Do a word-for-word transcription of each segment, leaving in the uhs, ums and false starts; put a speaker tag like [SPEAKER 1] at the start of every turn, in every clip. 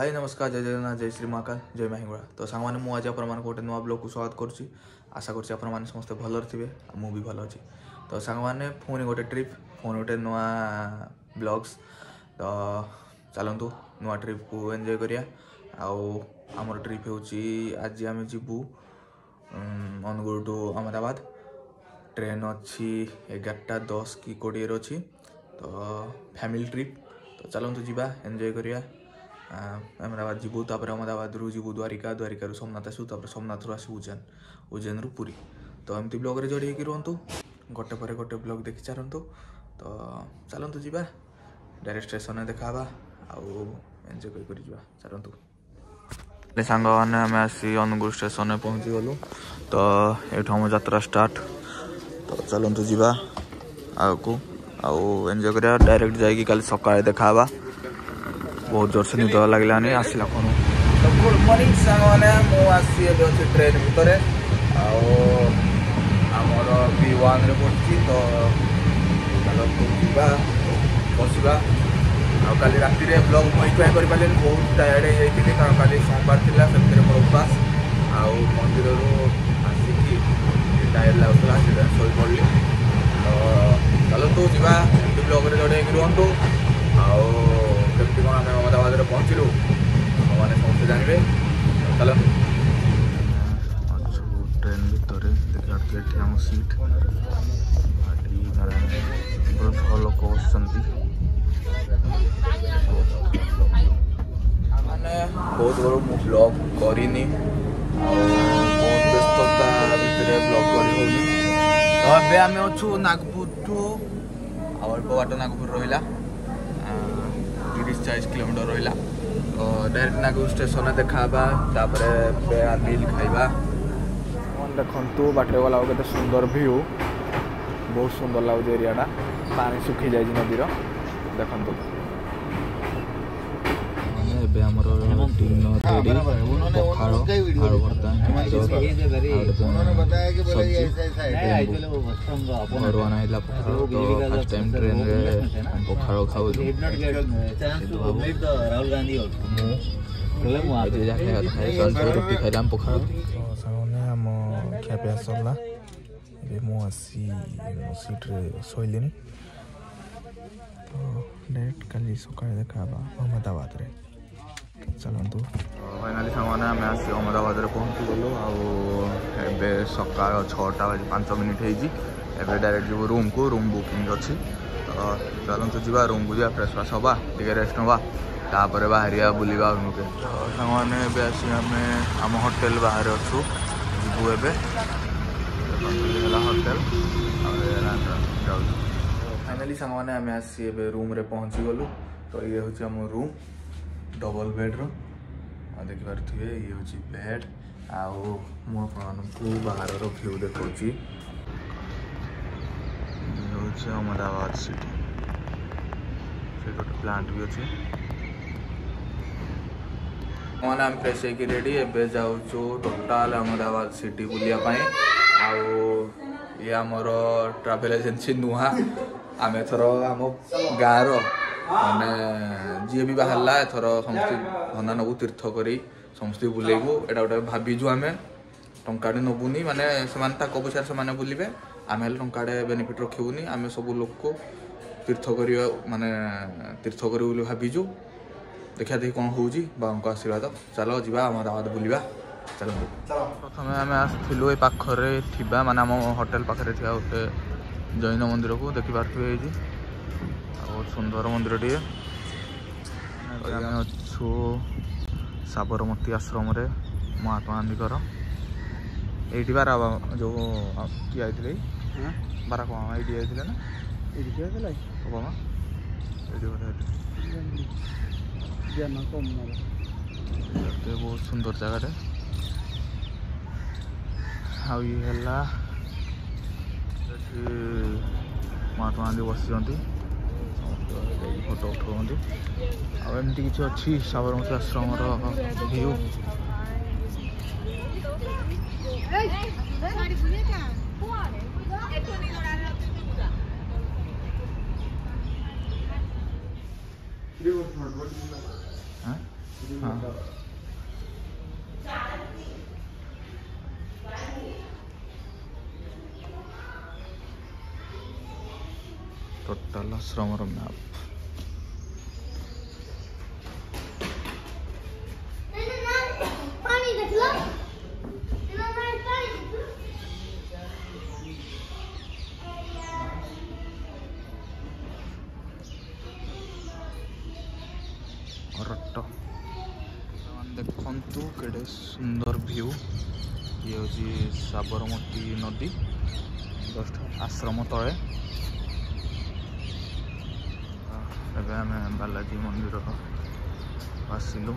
[SPEAKER 1] हाय नमस्कार जय जगन्नाथ जय श्री महाकाल जय माहिंगुड़ा। तो सांग मैंने मुझे आप गोटे नुआ ब्लॉग को स्वागत करुच्ची। आशा कर समस्ते भलर थे मु भी भल अच्छी। तो सांग मैंने पुणी गोटे ट्रिप पुणी गोटे नुआ ब्लॉग्स। तो चलतु नुआ ट्रिप को एंजॉय करिया। आमर ट्रिप हो आज आम जीवु अनुगुल टू अहमदाबाद। ट्रेन अच्छी एगारटा दस कि कोड़े अच्छी। तो फैमिली ट्रिप। तो चलतु जीवा एंजॉय करिया। अहमदाबाद जीवु तापर अहमदाबाद रु जीवु द्वारिका द्वारिका रु सोमनाथ आसू तापर सोमनाथ रु आसू उज्जैन उज्जैन रु पुरी। तो एमती ब्लॉग रे जोड़ी होगी रुहतु गोटे पर गोटे ब्लॉग देखी चाहतु। तो चलतु जीवा डायरेक्ट स्टेशन देखा आउ एंजॉय कर जीवा चलतु। सांग मैंने आम आसी अनुगुल स्टेशन पहुँची गलु। तो ये हम यात्रा स्टार्ट। तो चलतु जीवा आगू आउ एंजॉय करिया। डायरेक्ट जाइए कल सकाଳେ देखा बहुत जोर से निद लगलानी आसला कौन। तो गुड मॉर्निंग सांग मैंने मुझे ट्रेन भितर आमर बी वन रे पड़ी। तो चलतु जीवा बसवा। आली राति ब्लॉग मुझे कर पारे बहुत टायर्ड होती कारण काली सोमवार था से मोर उपवास आउ मंदिर आसिकी टायर्ड लगुला शो पड़ी। तो चलतु जीवा एमती ब्लॉग रे जोड़े रुहतु आमती कौन आम अहमदाबाद पहुँचलु मैंने समस्त जानवे। चल ट्रेन भितर देखिए आम सीट भल लोक बस मैंने बहुत बड़ मु ब्लॉग करनी बहुत व्यस्तता भितर ब्लॉग कर। तो ए आम अच्छु नागपुर टू अल्प बाट नागपुर रहा तीस चालीस किलोमीटर रहा। तो डायरेक्ट नागपुर स्टेशन देखा मिल खाइबा। देखु बाटे गला के सुंदर व्यू बहुत सुंदर लगुच एरियाटा पानी सुखी जाए नदीर देखु। आमर डिनर रेडी पखाड़ आलू भर्ता घर बना पखाड़। तो फर्स्ट टाइम ट्रेन रे पखाड़ खाऊ रुटी खाइला पखाड़। सामने आम ଖିଆପିଆ सरला मु आसी मो सीट्रे शोली। तो डायरेक्ट काली सकाଳେ देखा अहमदाबाद रे। चलतु फाइनाली सामने आम आसी अहमदाबाद पहुँची गलु। आबे सका छटा बजे पांच मिनिट होती। डायरेक्ट जीव रूम को रूम बुकिंग अच्छी। तो चलतु जीवा रूम को जा फ्रेश फ्रेश हवा टे रेस्ट नवा तापर बाहरिया बुलवा अभिमुखे। तो सामने आसी आम आम होटेल बाहर अच्छु जीवु ए होटेल जाऊ। फाइनाली सामने आम आसी रूम रे पहुँची गलु। तो ये हूँ आम रूम डबल बेड्रुम देखिपे ये हूँ बेड आउ मुझे बाहर व्यू देखा अहमदाबाद सिटी से गोटे प्लांट भी अच्छे। मैंने आम फ्रेश होगी रेडी एवं जाऊँ टोटाल अहमदाबाद सिटी बुलापाई। ये आमर ट्राभेल एजेन्सी नुआ आम एथर आम गाँव मैंने जी भी बाहर एथर समस्ते धना नबू तीर्थ कर समस्ते बुलेबू। एटा गोटे भाविजु आम टाँटे नबुनी माने से पैसा से बुलवे आम टाँटे बेनिफिट रखबूनी। आम सब लोक को तीर्थ कर माने तीर्थ कर भाविजु। देखा देखी कौन हो बाबा को आशीर्वाद। चलो जी अहमदाबाद बुलवा चलो। प्रथम आम आसलु ये पाखरे थिबा माने आम होटेल पाखरे थिबा गोटे जैन मंदिर को देखि पारे। बहुत सुंदर मंदिर टे आम अच्छु साबरमती आश्रम रे महात्मा गांधी ये बारा जो किए आते बारा कमा ये आते ना कमा ये बहुत सुंदर जगह ये महात्मा गांधी बसी फोटो उठाते आमती किसी अच्छी साबरमती आश्रम व्यू। हाँ टोटाल आश्रम मैप देखु केड़े सुंदर व्यू ये हूँ साबरमती नदी जस्ट आश्रम तले आम बालाजी मंदिर आसिलु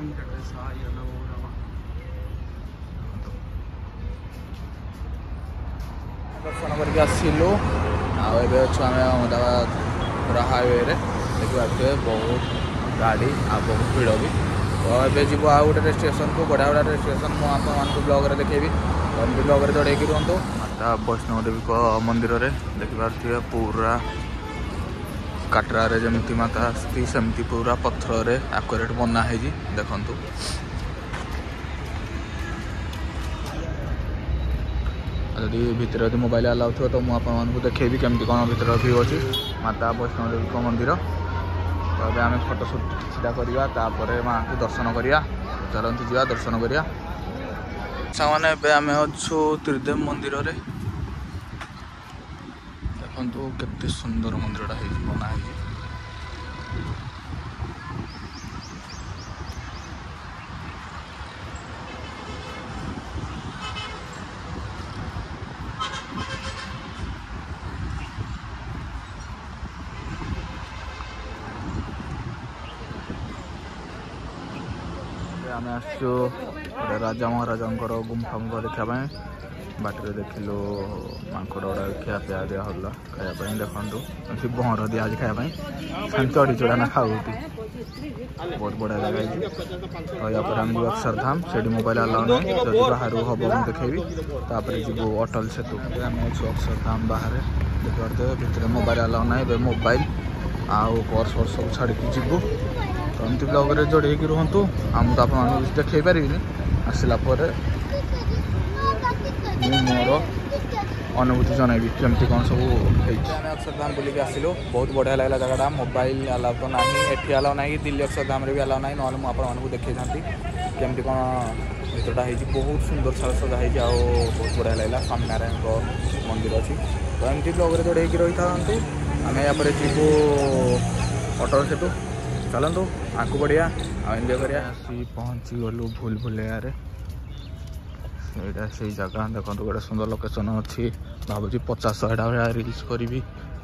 [SPEAKER 1] दर्शन करके आसिलु आम अहमदाबाद पूरा हाईवे देखिए बहुत गाड़ी आ बहुत भीड़ भी तो ये जीव आ गोटे स्टेशन को बढ़िया बढ़िया स्टेशन मुझे ब्लॉग देखेबी तो एमती ब्लॉग जोड़े रुहतु माता वैष्णव देवी मंदिर में देखिपे पूरा काटरारे जमी माता आसती सेमती पूरा पत्थर आक्यूरेट बनाई देखु यदि भितर यदि मोबाइल अलाउ थो तो मुझे देखेबी केमती कौन भितर व्यू अच्छी माता वैष्णव देवी मंदिर तो अभी आम फोटो शूट सीधा करवा माँ को दर्शन करिया चलती जा दर्शन करिया सामने एवं आम अच्छु त्रिदेव मंदिर रे देखु केते सुंदर मंदिरटा बनाई आम आसु राजा महाराजा गुंफा मुफा देखापी बाटर देखिलु माकड़ गुड़ा खिया पिया दिया हल्ला खायापी देखु शिव भंवर दिया खायापी चढ़ी चढ़ा ना खाऊ बहुत बढ़िया जगह तो या आम जी अक्षरधाम से मोबाइल अलाउ ना जब बाहर हम मुझे देखेबी तापर जी अटल सेतु आम अक्षरधाम बाहर देखते भितर मोबाइल अलाउ ना मोबाइल आउ पर्स वर्स सब छाड़ी जीवु तो एमती ब्लॉग रे जोड़े रुहतु आम तो आप देखे पारि आसला मोर अनुभूति जनइबी केमती कौन सब अक्षरधाम बुलिक आसिलु बहुत बढ़िया लगला जगह मोबाइल अलाउ तो ना एटी अलाउ ना दिल्ली अक्षरधाम भी अलाउ ना ना मुझे देखी था केमती कौन भितरटा बहुत सुंदर साज सजा आ बहुत बढ़िया लगला स्वामीनारायण मंदिर अच्छी तो एमती ब्लॉग रे जोड़े रही था आम या जीवु अटल सेतु चलतु आगू बढ़िया एंजॉय करिया आसी पहुँची गलु भूल भुलैया से जगह देखो गोटे सुंदर लोकेशन अच्छी भावुँ पचास शहे भाया रिल्स करी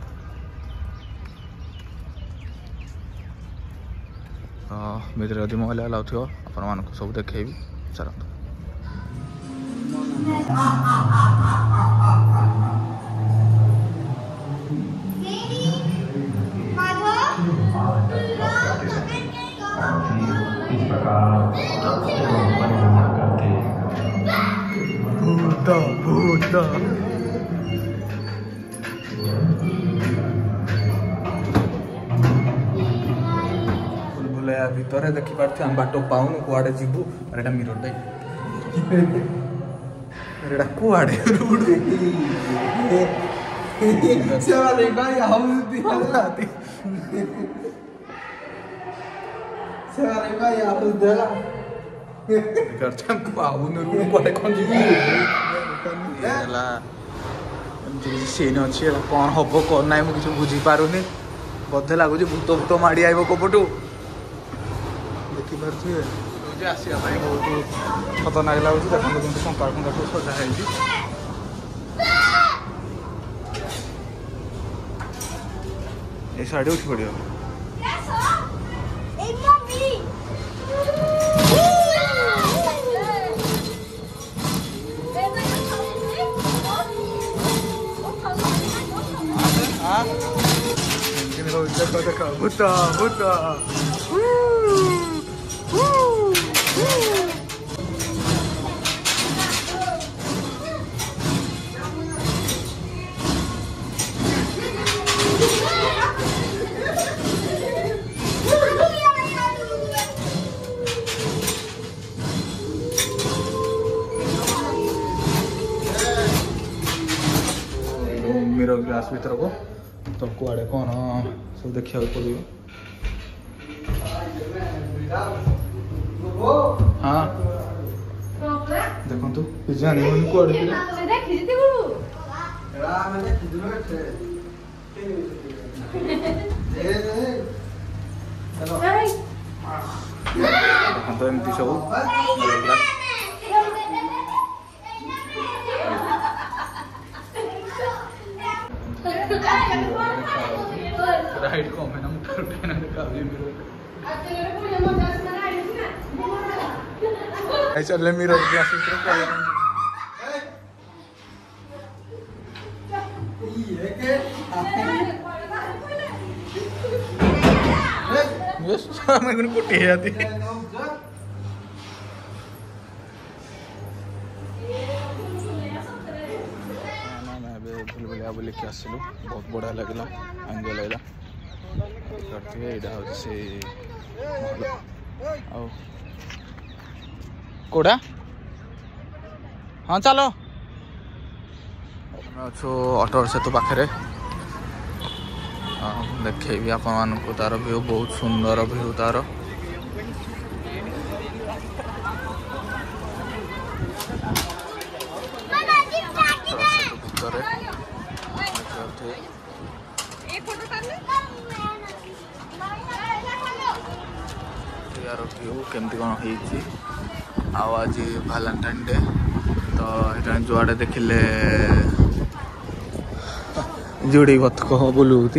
[SPEAKER 1] तो भितर यदि मोबाइल अलाउ थो आप सब देखेबी चलतु इस प्रकार परिक्रमा करके भूत भूत भूलभुलैया भितर देखी पार्थे आम बाट पाऊनु कुआड़े जीवु अरे मिरर दे अरे कुआड़े सीन अच्छी कौन हम कौन ना मुझे बुझी पारुनी बोधे लगुच भूत भूत माड़ी आइब कपटू देखिपे आसवा बहुत खतरनाक लगुच देखते कंका कंका सजा ये शाढ़ी उठी पड़ो देखो देखो भूता भूता मिरर ग्लास भीतर को तो कुआड़े कौन सब देखा पड़ो। हाँ देखो जानी कुआड़े तो एमती सब राइट कम है ना मुझे उठाना काफी मिरर ऐसा ले मिरर ग्लासेस तो क्या ये के बस मैं को कुटी जाती है बुले के आसलु बहुत बढ़िया लगला एंजॉय लगला करते एटा से आओ कोड़ा हाँ चलो अच्छो ऑटो सेतु पाखे देखेबी आपण को तार व्यू बहुत सुंदर व्यू तार व्यू केमती कौन हो आज भैलेंटाइन डे तो ये जुआड़े देखिले जोड़ी बतक बुलूती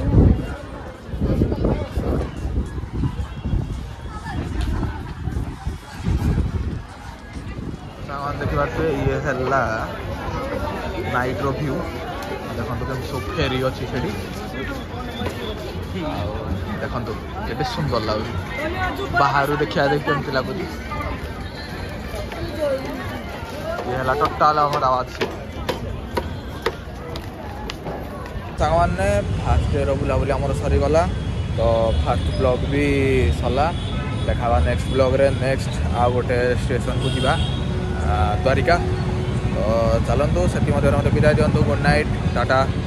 [SPEAKER 1] देखा ये है नाइट रो व्यू देखो तो सब फेरी अच्छी से देखो ये सुंदर लगुच बाहर देखा देख कमी लगुच ये है टोटाल अहमदाबाद से सांग मैंने फास्ट डे बुलाबुली आम सरीगला तो फास्ट ब्लॉग भी सरला देखा नेक्स्ट ब्लॉग रे नेक्स्ट आ गोटे स्टेशन को जीवा द्वारिका तो चलतु से मत विदाय दिंतु गुड नाइट टाटा।